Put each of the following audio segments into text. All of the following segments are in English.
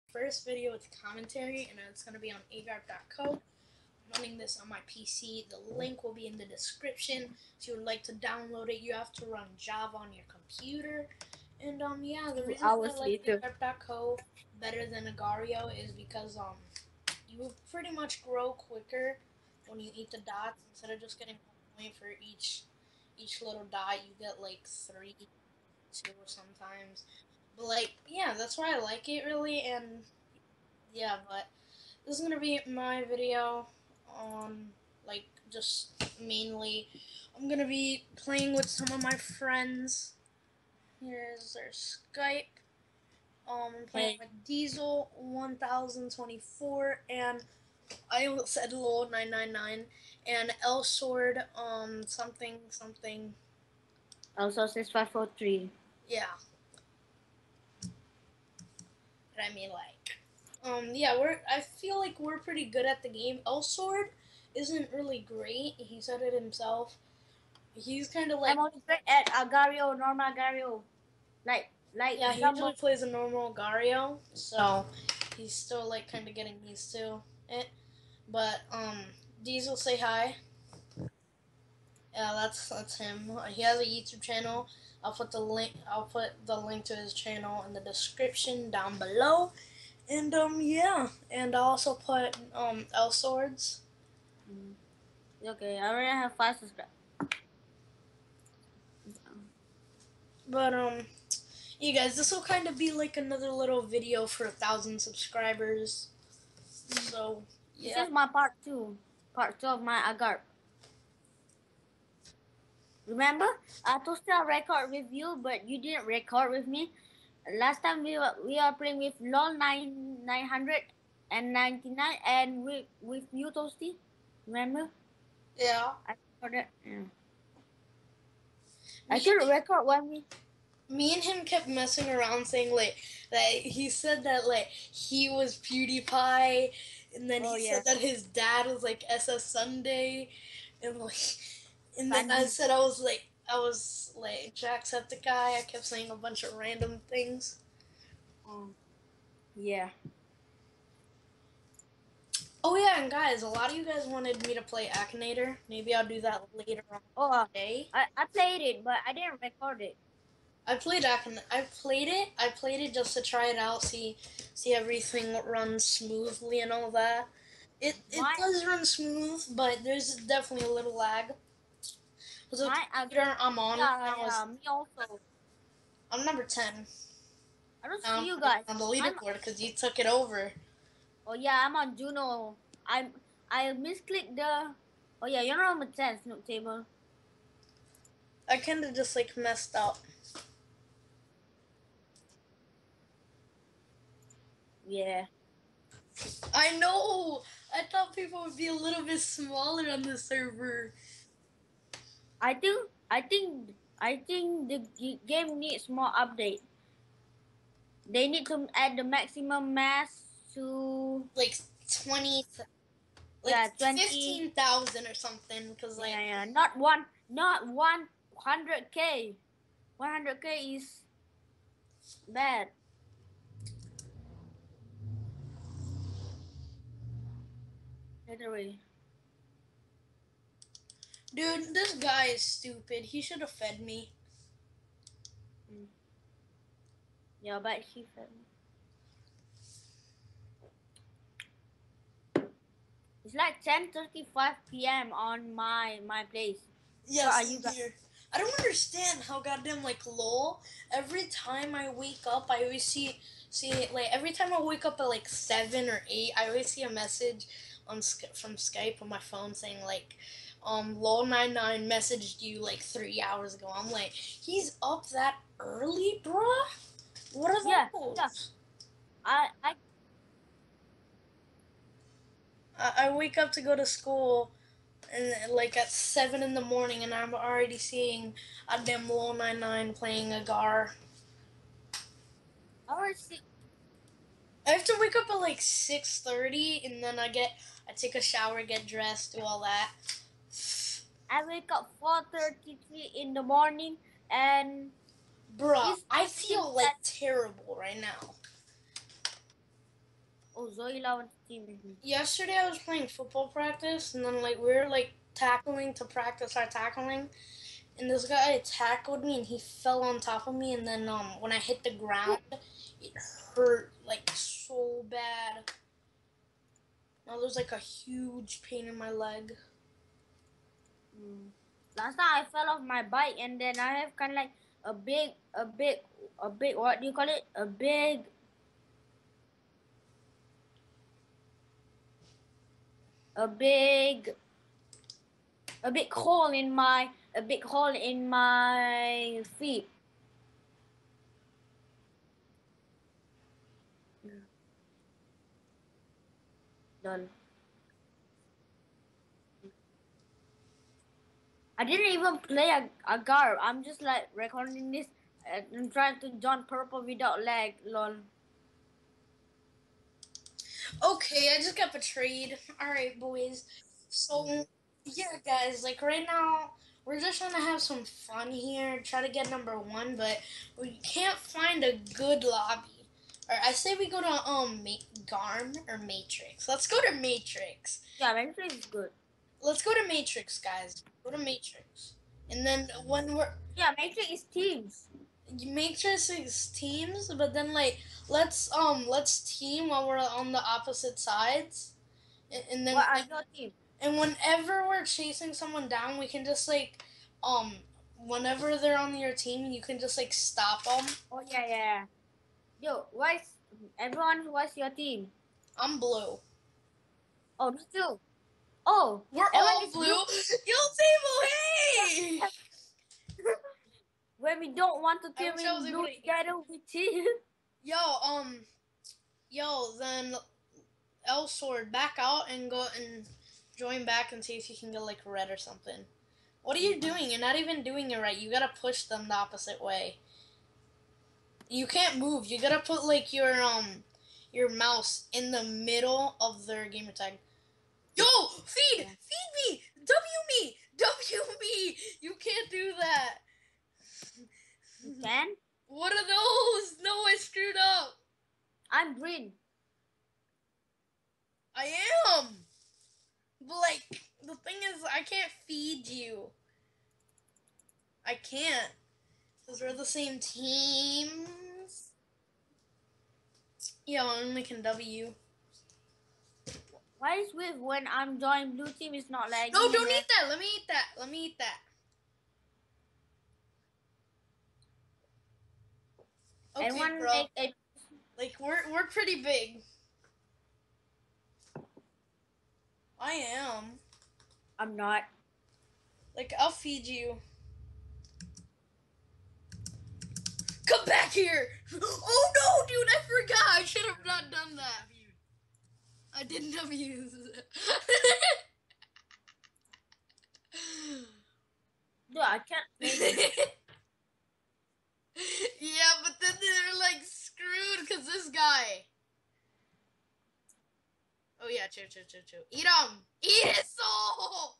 first video with commentary, and it's going to be on agarp.co. I'm running this on my PC. The link will be in the description. If you would like to download it, you have to run Java on your computer. And yeah, the reason I like agarp.co better than Agario is because you pretty much grow quicker when you eat the dots instead of just getting 1 point for each little dot. You get like 3, 2 sometimes. But like, yeah, that's why I like it really. And yeah, but this is gonna be my video on like just mainly. I'm gonna be playing with some of my friends. Here's their Skype. I'm playing with Diesel 1024 and I almost said LOL 999 and L Sword something something. Also 6543. Yeah. But I mean like yeah, I feel like we're pretty good at the game. L Sword isn't really great. He said it himself. He's kind of like, I'm only great at Agario, normal Agario. yeah, he usually plays a normal Gario, so he's still like kind of getting used to it. But Diesel, say hi. Yeah, that's him. He has a YouTube channel. I'll put the link. I'll put the link to his channel in the description down below. And yeah, and I'll also put L Swords. Okay, I already have 5 subscribers. But you guys, this will kind of be like another little video for 1,000 subscribers. So yeah. This is my part 2. Part 2 of my Agarp. Remember, I told you I record with you, but you didn't record with me. Last time we are playing with LOL 999 and with you, Toasty. Remember? Yeah. I recorded. Yeah. I should record when me and him kept messing around saying like that he said that like he was PewDiePie, and then he said that his dad was like SS Sunday, and like, and then I said I was like Jacksepticeye. I kept saying a bunch of random things. Yeah. Oh yeah, and guys, a lot of you guys wanted me to play Akinator. Maybe I'll do that later on today. I played it, but I didn't record it. I played it. I played it just to try it out, see everything runs smoothly and all that. It does run smooth, but there's definitely a little lag. The computer I'm on now me also. I'm number 10. I don't see you guys on the leaderboard because you took it over. Oh yeah, I'm on Juno. I misclicked the. Oh yeah, you're on the 10 Snoop table. I kind of just like messed up. Yeah. I know. I thought people would be a little bit smaller on the server. I think the game needs more update. They need to add the maximum mass to like 20. Like 15,000 or something. Cause like not 100K. 100K is bad. Literally. Dude, this guy is stupid. He should have fed me. Yeah, but he fed me. It's like 10:35 p.m. on my place. Yes, so are you here? I don't understand how goddamn like LOL. Every time I wake up, I always see like every time I wake up at like 7 or 8, I always see a message from Skype on my phone saying like, LOL99 messaged you like 3 hours ago. I'm like, he's up that early, bruh? What are those? Yeah. I wake up to go to school, and like at 7 in the morning, and I'm already seeing a damn LOL99 playing Agar. I have to wake up at like 6:30, and then I take a shower, get dressed, do all that. I wake up 4:33 in the morning, and bruh, I feel like terrible right now. Oh, Zoila wants to team with me. Yesterday I was playing football practice, and then like we were like tackling to practice our tackling, and this guy tackled me, and he fell on top of me, and then when I hit the ground, it hurt like so bad. Now there's like a huge pain in my leg. Last time I fell off my bike, and then I have kind of like a big, what do you call it? A big hole in my feet. Done. I didn't even play a guard. I'm just like recording this and trying to join purple without lag. Lol. Okay, I just got betrayed. Alright, boys. So, yeah, guys, like right now, we're just trying to have some fun here, try to get number 1, but we can't find a good lobby. Alright, I say we go to, Garm or Matrix. Let's go to Matrix. Yeah, Matrix is good. Let's go to Matrix, guys. Go to Matrix. And then when we're... Yeah, Matrix is teams. Matrix is teams, but then like let's team while we're on the opposite sides, and then What are your team? and whenever we're chasing someone down, we can just like whenever they're on your team, you can just like stop them. Oh yeah. Yo, what's your team? I'm blue. Oh, me too. Oh, We're all blue. Yo, Table, hey! When we don't want to team wish I was in able blue to- together, we team. Then L Sword, back out and go and join back and see if you can get like red or something. What are you doing? You're not even doing it right. You gotta push them the opposite way. You can't move. You gotta put like your mouse in the middle of their gamer tag. Yo, feed me, W me. You can't do that. You can? What are those? No, I screwed up. I'm green. I am. But like, the thing is, I can't feed you. I can't. Because we're the same teams. Yeah, I only can W. Why is with when I'm joining blue team it's not like No, don't eat that. Let me eat that. Okay, Everyone bro. make a Like we're pretty big. I am. I'm not. Like I'll feed you. Come back here! Oh no, dude! I forgot. I should have not done that. I didn't abuse it. No, I can't make it. Yeah, but then they're like screwed because this guy. Oh yeah, chill. Eat him! Eat his soul!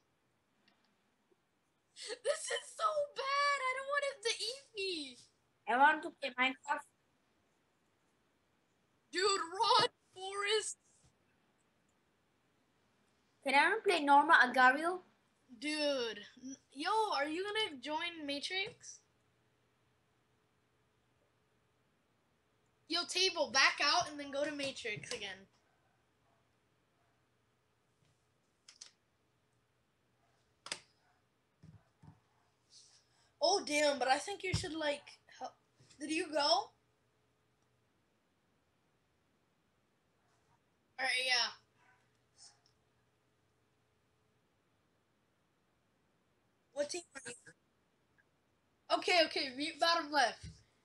This is so bad. I don't want him to eat me. I want to play Minecraft. Dude, run, Forrest. Can I play normal Agario? Dude, yo, are you gonna join Matrix? Yo, Table, back out and then go to Matrix again. Oh, damn, but I think you should, like, help. Did you go? Alright, yeah. What team are you? Okay, mute bottom left.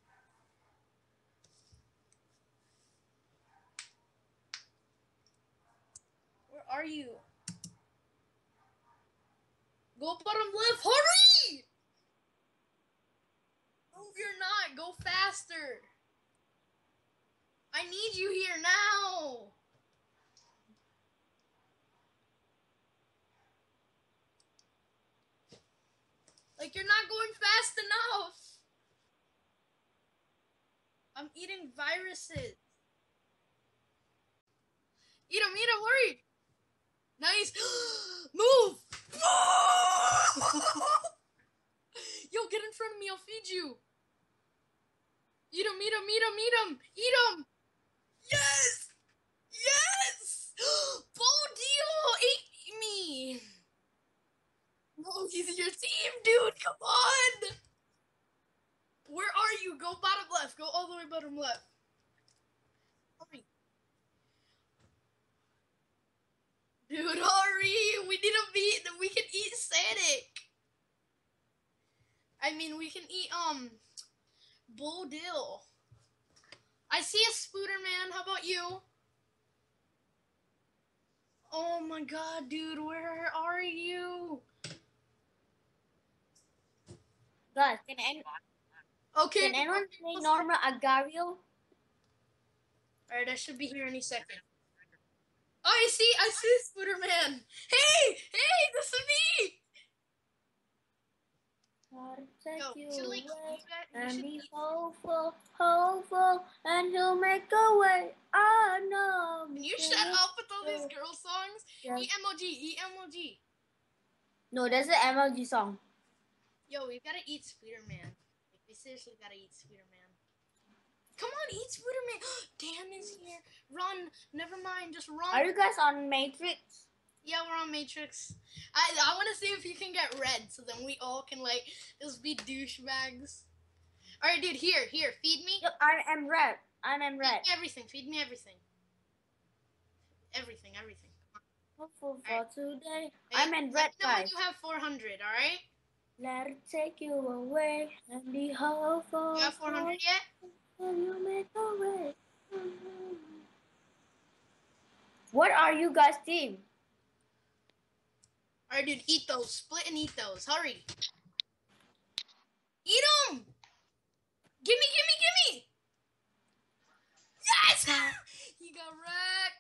Where are you? Go bottom left, hurry! No, you're not. Go faster. I need you here now. Like, you're not going fast enough. I'm eating viruses. Eat him, hurry! Nice! Move! Yo, get in front of me, I'll feed you! Eat him, eat him, eat him, eat him! Eat him! Yes! Yes! Bodil ate me! No, he's your team, dude! Come on! Where are you? Go bottom left. Go all the way bottom left. Hurry. Dude, hurry! We need to beat. We can eat Sonic. I mean, we can eat Bodil. I see a Spooderman. How about you? Oh my god, dude, where are you? Guys, Okay. can anyone play normal Agario? Alright, I should be here any second. Oh, I see Spooderman. Hey, this is me. Take Yo, you should, like, away you and should be eat- hopeful, and he'll make a way. Oh no! Can you shut up with all these girl songs? Yes. Eat emoji. No, that's the MLG song. Yo, we gotta eat Spooderman. Like, we seriously gotta eat Spooderman. Come on, eat Spooderman. Dan is here. Run. Never mind, just run. Are you guys on Matrix? Yeah, we're on Matrix. I want to see if you can get red, so then we all can, like, just be douchebags. Alright, dude, here, feed me. Yep, I am red. I'm in red. Feed me everything. Everything. Hopeful for Alright. today. Hey, I'm in red, no, guys. you have 400, alright? Let it take you away and be hopeful. You have 400 yet? And you make a way. What are you guys team? Alright, dude, eat those. Split and eat those. Hurry. Eat them! Gimme! Yes! He got wrecked.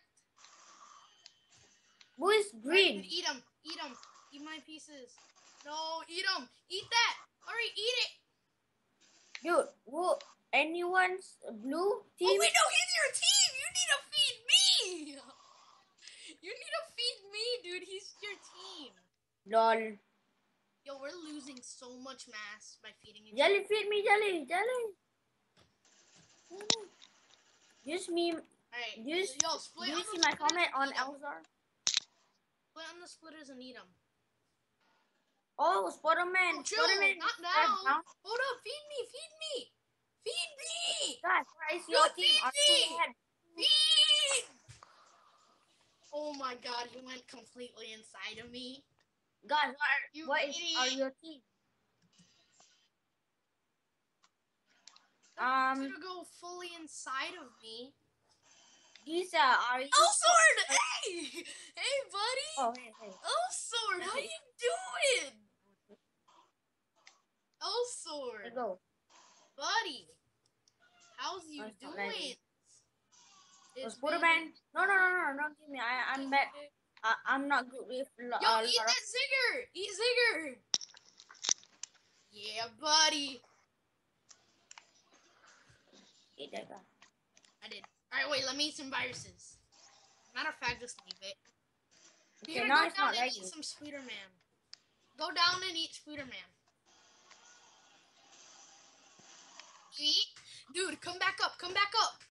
Who is Alright, green? dude, eat them. Eat my pieces. No, eat them. Eat that. Hurry, eat it. Dude, who? Anyone's blue team? Oh, wait, no, he's your team. You need to feed me. You need to feed me, dude. He's your team. Lol. Yo, we're losing so much mass by feeding each Jelly, other. feed me, Jelly. Use me. Alright, Use. yo, Do split you on see the my splitters comment and on eat 'em. Elzar? Split on the splitters and eat them. Oh, Spider-Man. Oh, chill, Spider-Man. not That's now. down. Hold up, feed me. Feed me. Guys, where is Yo, your team? feed Are me. you red? Feed. Oh my god, he went completely inside of me. Guys, You are idiot. your team? You're gonna go fully inside of me. Lisa, are you? Oh, Sword! Hey, buddy! Oh, hey. Oh, Sword, how you doing? Oh, Sword, Let's go. buddy, how's you Oh, it's not doing? letting. It's Spider-Man. No, don't give me. I'm bad. I'm not good with. Yo, eat that Zigger! Eat Zigger! Yeah, buddy. Eat that guy. I did. Alright, wait, let me eat some viruses. Matter of fact, just leave it. Okay, Here, now go it's down not and lagging. eat some Spooderman. Go down and eat Spooderman. Eat. Dude, come back up.